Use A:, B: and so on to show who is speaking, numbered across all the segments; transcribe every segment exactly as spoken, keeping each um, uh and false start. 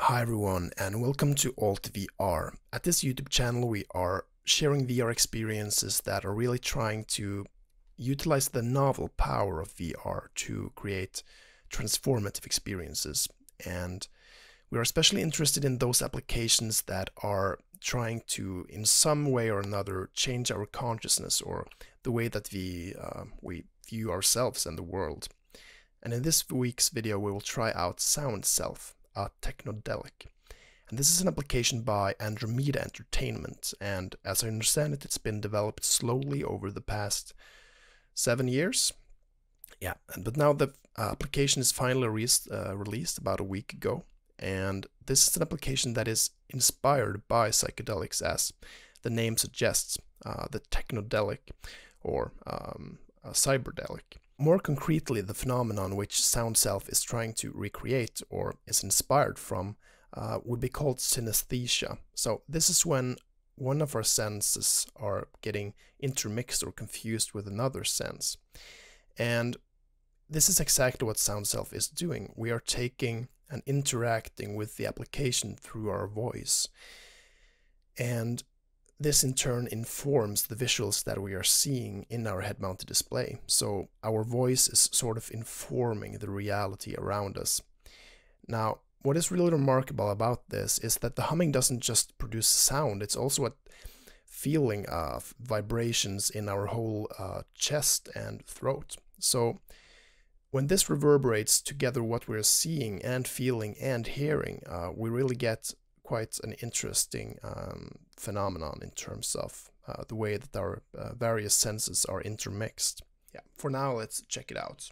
A: Hi everyone and welcome to AltVR. At this YouTube channel we are sharing V R experiences that are really trying to utilize the novel power of V R to create transformative experiences. And we are especially interested in those applications that are trying to in some way or another change our consciousness or the way that we, uh, we view ourselves and the world. And in this week's video we will try out SoundSelf, a Technodelic. And this is an application by Andromeda Entertainment, and as I understand it, it's been developed slowly over the past seven years. Yeah, and but now the uh, application is finally re uh, released about a week ago, and this is an application that is inspired by psychedelics, as the name suggests, uh, the Technodelic or um, uh, cyberdelic. More concretely, the phenomenon which SoundSelf is trying to recreate or is inspired from uh, would be called synesthesia. So this is when one of our senses are getting intermixed or confused with another sense. And this is exactly what SoundSelf is doing. We are taking and interacting with the application through our voice. And this in turn informs the visuals that we are seeing in our head-mounted display. So our voice is sort of informing the reality around us. Now, what is really remarkable about this is that the humming doesn't just produce sound, it's also a feeling of vibrations in our whole uh, chest and throat. So when this reverberates together what we're seeing and feeling and hearing, uh, we really get quite an interesting um, phenomenon in terms of uh, the way that our uh, various senses are intermixed. Yeah, for now, let's check it out.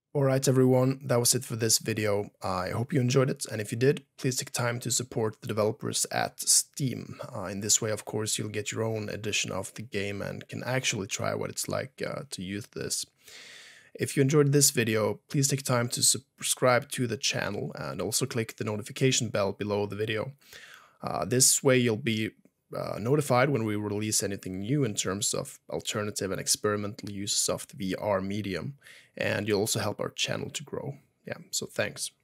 A: Alright everyone, that was it for this video. I hope you enjoyed it, and if you did, please take time to support the developers at Steam. Uh, in this way, of course, you'll get your own edition of the game and can actually try what it's like uh, to use this. If you enjoyed this video, please take time to subscribe to the channel and also click the notification bell below the video. Uh, this way you'll be uh, notified when we release anything new in terms of alternative and experimental uses of the V R medium, and you'll also help our channel to grow. Yeah, so thanks.